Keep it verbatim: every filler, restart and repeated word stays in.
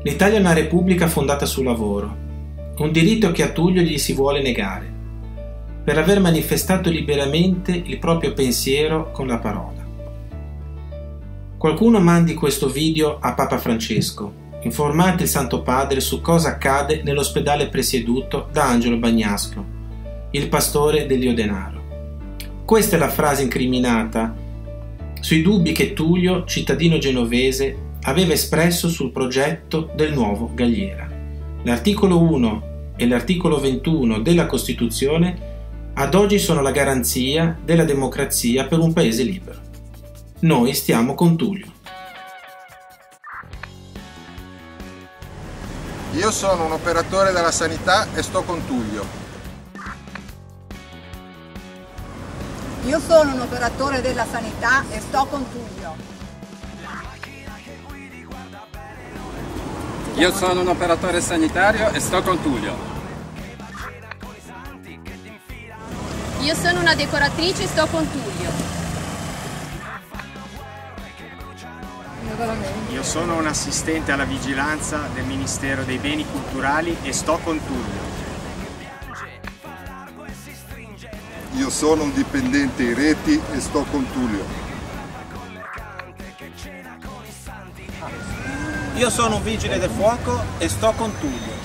L'Italia è una repubblica fondata sul lavoro, un diritto che a Tullio gli si vuole negare, per aver manifestato liberamente il proprio pensiero con la parola. Qualcuno mandi questo video a Papa Francesco, informate il Santo Padre su cosa accade nell'ospedale presieduto da Angelo Bagnasco, il pastore dell'Io Denaro. Questa è la frase incriminata sui dubbi che Tullio, cittadino genovese, aveva espresso sul progetto del nuovo Galliera. L'articolo uno e l'articolo ventuno della Costituzione ad oggi sono la garanzia della democrazia per un paese libero. Noi stiamo con Tullio. Io sono un operatore della sanità e sto con Tullio. Io sono un operatore della sanità e sto con Tullio. Io sono un operatore sanitario e sto con Tullio. Io sono una decoratrice e sto con Tullio. Io sono un assistente alla vigilanza del Ministero dei Beni Culturali e sto con Tullio. Io sono un dipendente in reti e sto con Tullio. Io sono un vigile del fuoco e sto con Tullio.